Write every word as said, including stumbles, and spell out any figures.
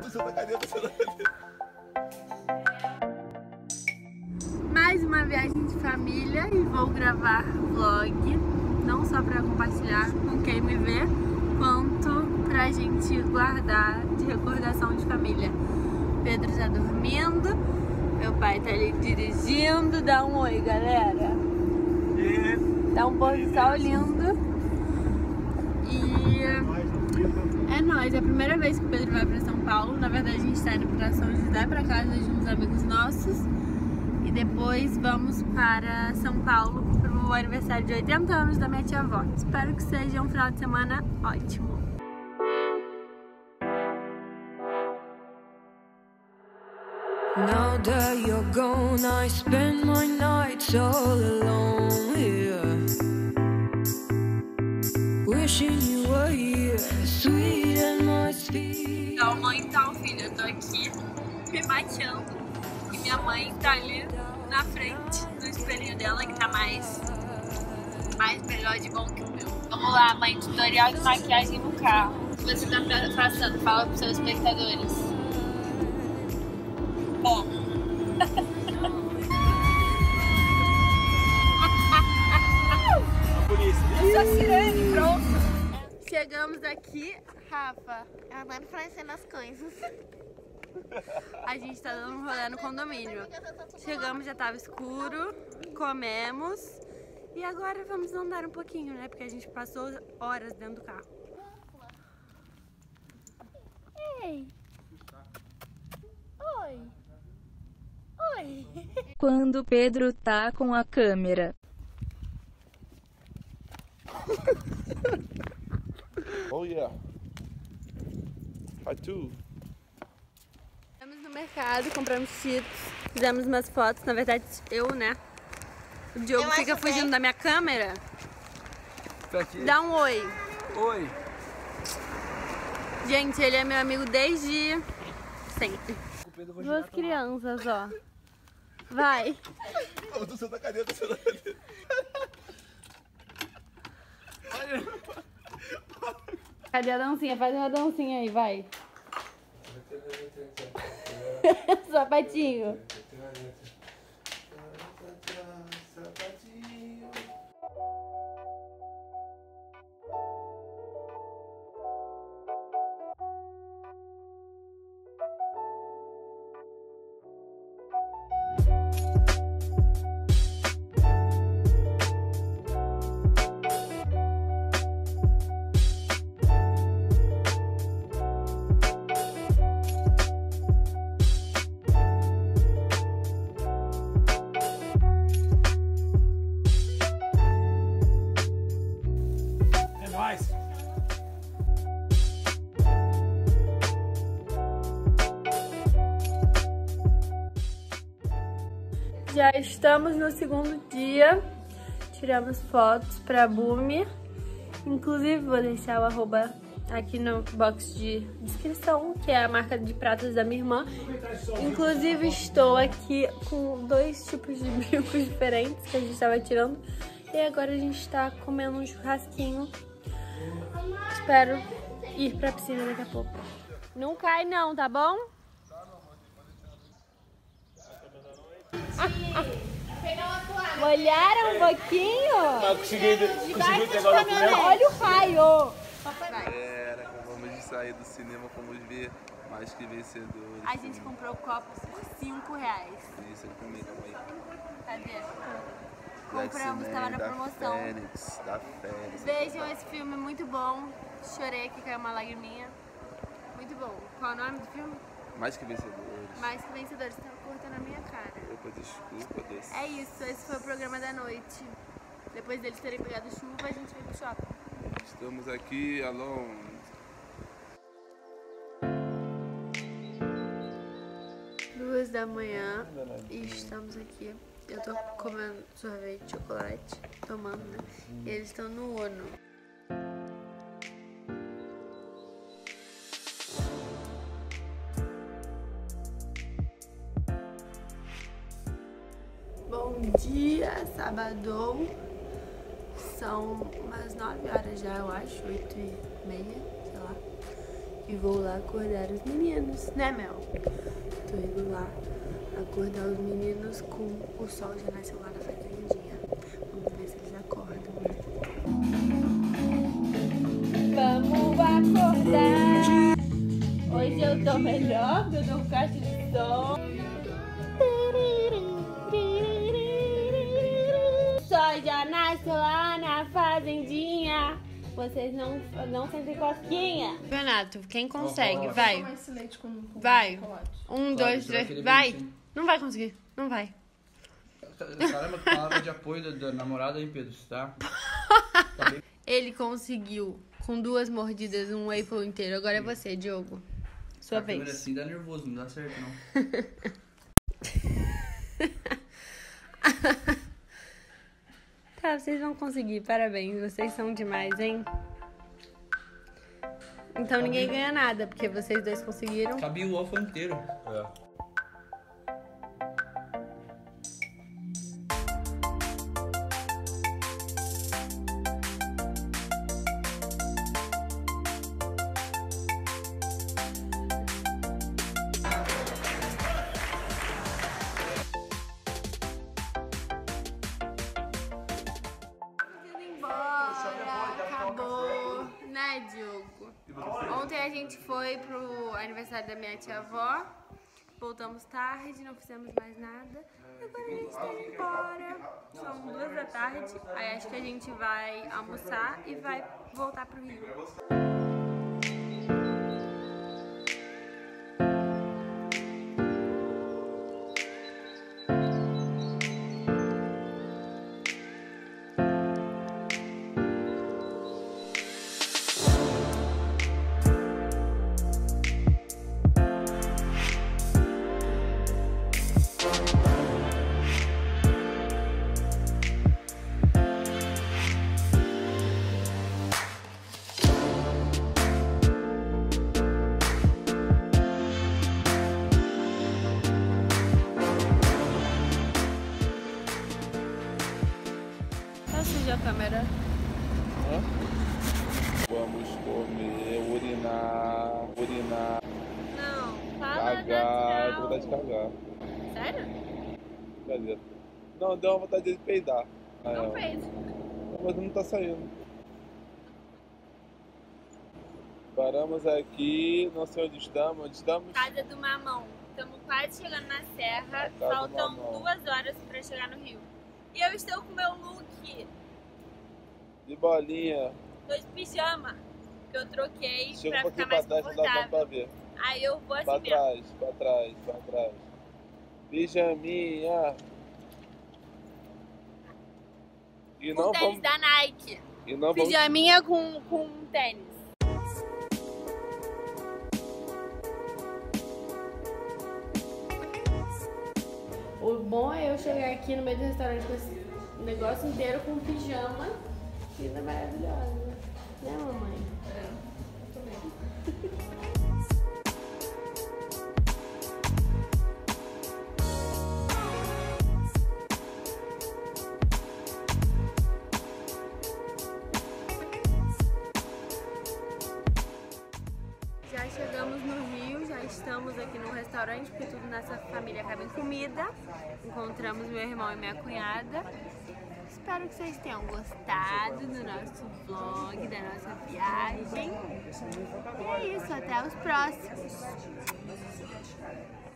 Mais uma viagem de família e vou gravar vlog, não só para compartilhar com quem me vê, quanto pra gente guardar de recordação de família. Pedro já dormindo, meu pai tá ali dirigindo. Dá um oi, galera. Tá um pôr do sol lindo. E é nóis, é a primeira vez que o Pedro vai pra São Paulo. Na verdade a gente tá indo pra São José, pra casa de uns amigos nossos. E depois vamos para São Paulo pro aniversário de oitenta anos da minha tia-avó. Espero que seja um final de semana ótimo. Now that you're gone, I spend my nights all alone here, wishing you were here, sweet and my speed. Então, mãe, então, filha, eu tô aqui me maquiando e minha mãe tá ali na frente do espelhinho dela, que tá mais, mais melhor de bom que o meu. Vamos lá, mãe, tutorial de maquiagem no carro. Você tá passando, fala pros seus espectadores. Bom. Eu sou a sirene, pronto. Chegamos aqui, Rafa. Ela vai influenciando as coisas. A gente tá dando um rolê no condomínio. Chegamos, já tava escuro, comemos e agora vamos andar um pouquinho, né? Porque a gente passou horas dentro do carro. Ei! Oi! Oi! Quando Pedro tá com a câmera. Oh yeah. Hi too. Fomos no mercado, compramos cheetos, fizemos umas fotos, na verdade eu, né? O Diogo Eu fica acho fugindo bem. da minha câmera. Tá aqui. Dá um oi. Oi. Gente, ele é meu amigo desde sempre. Duas crianças, ó. Vai. Eu tô sendo a cadeira, tô sendo a cadeira. Cadê a dancinha? Faz uma dancinha aí, vai. Sapatinho. Já estamos no segundo dia, tiramos fotos pra Bumi, inclusive vou deixar o arroba aqui no box de descrição, que é a marca de pratos da minha irmã. Inclusive estou aqui com dois tipos de brincos diferentes que a gente estava tirando e agora a gente está comendo um churrasquinho. Espero ir pra piscina daqui a pouco. Não cai não, tá bom? Molharam um pouquinho? Não, consegui, consegui pegar o documento. Olha o raio! Galera, acabamos de sair do cinema, fomos ver Mais Que Vencedores. A gente comprou copos por cinco reais. Isso, ele também, calma aí. Cadê? Da Compramos, X-Men, tava na da promoção. Fênix, da Fênix. Vejam esse filme, muito bom. Chorei aqui, caiu uma lagriminha. Muito bom. Qual é o nome do filme? Mais Que Vencedores. Mais Que Vencedores. Tá cortando a minha cara. Opa, desculpa, doce. É isso, esse foi o programa da noite. Depois deles terem pegado chuva, a gente veio pro shopping. Estamos aqui, alone. Duas da manhã e estamos aqui. Eu tô comendo sorvete de chocolate, tomando, né? E eles estão no Ono. Bom dia, sábado. São umas nove horas já, eu acho, oito e meia, sei lá. e vou lá acordar os meninos, né, Mel? Tô indo lá acordar os meninos com o sol já nasceu lá na fazendinha. Vamos ver se eles acordam, né? Vamos acordar! Hoje eu tô melhor, porque eu tô com caixa de som. O sol já nasceu lá na fazendinha. Vocês não, não sentem cosquinha. Renato, quem consegue? Vai. Vai. Um, dois, três. Vai. Não vai conseguir. Não vai. Caramba, palavra de apoio da, da namorada, hein, Pedro? Tá? Tá bem... Ele conseguiu com duas mordidas um waffle inteiro. Agora é você, Diogo. Sua a vez. Assim dá nervoso, não dá certo, não. Tá, vocês vão conseguir. Parabéns. Vocês são demais, hein? Então ninguém ganha nada, porque vocês dois conseguiram. Cabia o waffle inteiro. É. Acabou, né, Diogo? Ontem a gente foi pro aniversário da minha tia-avó, voltamos tarde, não fizemos mais nada. E agora a gente tá indo embora. São duas da tarde, aí acho que a gente vai almoçar e vai voltar pro Rio. A câmera. Hã? Vamos comer, urinar, urinar, Não, fala cagar, natural. deu vontade de cagar. Sério? Cadê? Não, deu uma vontade de peidar. Ah, Não é. fez. Mas não tá saindo. Paramos aqui, não sei onde estamos, onde estamos? Casa do Mamão. Estamos quase chegando na serra. Casa do Faltam Mamão. duas horas pra chegar no Rio. E eu estou com meu look. De bolinha. Tô de pijama. Que eu troquei Chega pra um pouquinho ficar mais pra trás, não dá pra confortável. ver. Aí eu vou assim Pra mesmo. trás, pra trás, pra trás. Pijaminha. E Com não tênis vamos... da Nike. E não vamos... Pijaminha com, com tênis. O bom é eu chegar aqui no meio do restaurante com esse negócio inteiro com pijama. Linda, maravilhosa. Né, mamãe? Já chegamos no Rio, já estamos aqui no restaurante, porque tudo nessa família acaba em comida. Encontramos meu irmão e minha cunhada. Espero que vocês tenham gostado do nosso vlog, da nossa viagem. E é isso, até os próximos.